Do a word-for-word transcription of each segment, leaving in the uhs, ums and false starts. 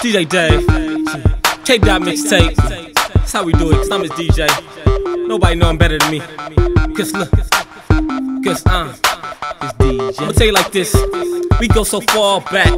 D J Dave, Kid Maad mixtape. That's how we do it, cause I'm his D J. Nobody know I'm better than me. Cause look, cause uh, his D J. I'ma tell you like this, we go so far back.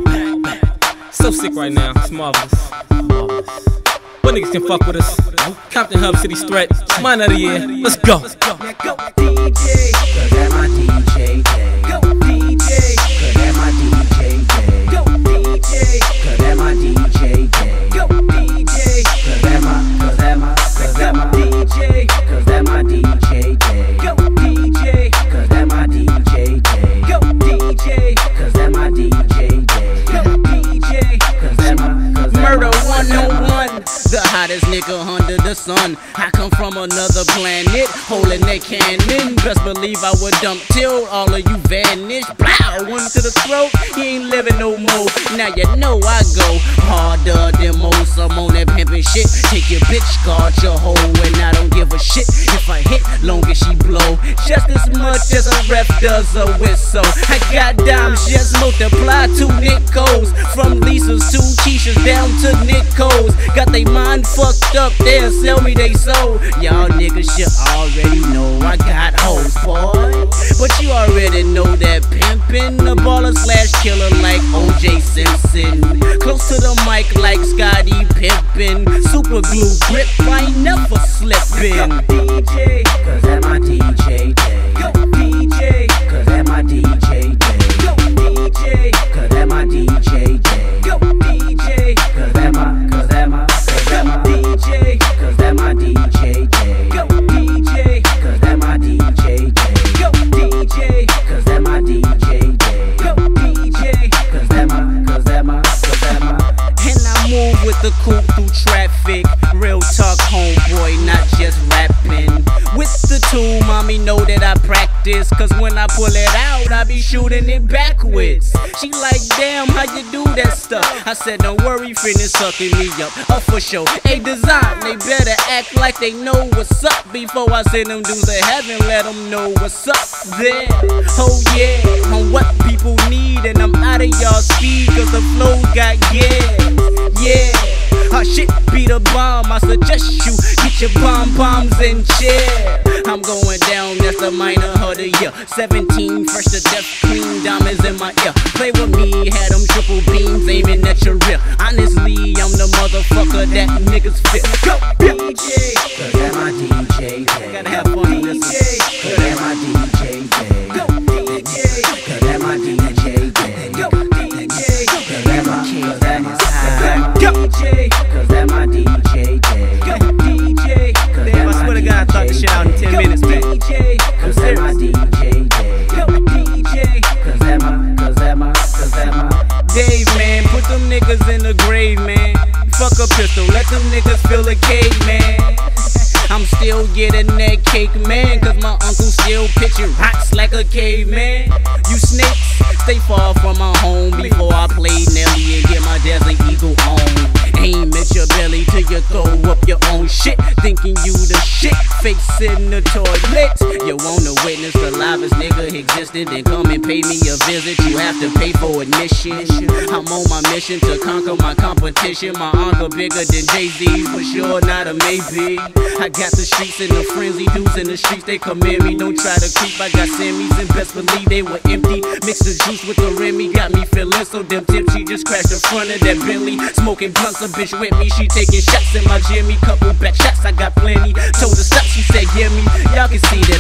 So sick right now, it's marvelous. Marvelous. What niggas can fuck with us? Compton Hub City's threat, mine of the year, let's go. Now go D J, cause that my D J day. Go D J, cause that my D J day. Go D J, cause that my D J day. Go D J, cause that my, cause that my, cause that my D J, cause that my D J day. Go D J, cause that my D J day. Go D J, cause that my D J day. Go D J, cause that my, cause that my Murder one oh one, the hottest nigga under the sun. I come from another planet, holding that cannon. Best believe I would dump till all of you vanish. Blow, one to the throat, he ain't living no more. Now you know I go harder than most. I'm on that pimpin' shit. Take your bitch, guard your hoe, and I don't give a shit if I hit, long as she blow. Just as much as a rep does a whistle. I got dimes, just multiply two Nickos. From Lisa's to Keisha's down to Nico's. Got they mind fucked up, they'll sell me they soul. Y'all niggas should already know I got hoes, boy. But you already know that pimpin', the baller slash killer like O J Simpson. Close to the mic like Scotty Pimpin'. Super glue grip, I ain't never slippin'. D J, cause that my D J day. Go D J, cause that my D J day. Go D J, cause that my D J day. Go D J, cause that my, cause that my, cause that my D J, cause that my D J day. Go D J, cause that my D J day. Go D J, cause that my D J day. Go D J, cause that my, cause that my, cause that my. And I move with the coupe through traffic. Real talk, homeboy, not just rapping. With the tool, mommy know that I practice. Cause when I pull it out, I be shooting it backwards. She like, damn, how you do that stuff? I said, don't worry, finish sucking me up. Up for sure. Hey, design, they better act like they know what's up. Before I send them dudes to heaven, let them know what's up there. Oh yeah, on what people need. And I'm out of y'all speed, cause the flow got yeah. Yeah, her shit be the bomb. I suggest you get your bomb bombs and chill. I'm going down, that's the minor of the year. seventeen, fresh to death, clean diamonds in my ear. Play with me, had them triple beams aiming at your rear. Honestly, I'm the motherfucker that niggas feel. Go D J, cause that my D J day. Gotta have fun on this one. Cause that my D J day. Go D J, cause that my D J day. Go D J, cause that my, cause that my, D J, cause that my D J day. Go D J, cause Damn, I swear to God, I thought this shit out in ten minutes, man. D J, cause that my D J day. Go D J, cause that my, cause that my, cause that my. Dave, man, put them niggas in the grave, man. Fuck a pistol, let them niggas fill a cake, man. I'm still getting that cake, man, cause my uncle still pitching rocks like a caveman. You snakes, stay far from my home. Before I play Nelly and get my Desert Eagle on. Aim at your belly till you throw up your own shit, thinking you the shit, face in the toilet. You wanna witness the livest nigga existing, then come and pay me a visit. You have to pay for admission. I'm on my mission to conquer my competition. My uncle bigger than Jay-Z, for sure, not a maybe. I got the streets in a frenzy, dudes in the streets, they come in me. Don't try to creep, I got Sammys and best believe they were empty. Mix the juice with the Remy, got me feeling so damn tipsy. Just crashed in front of that Bentley, smoking blunts, a bitch with me. She taking shots in my Jimmy, couple back shots, I got plenty. Told her stop, she said yeah me. Y'all can see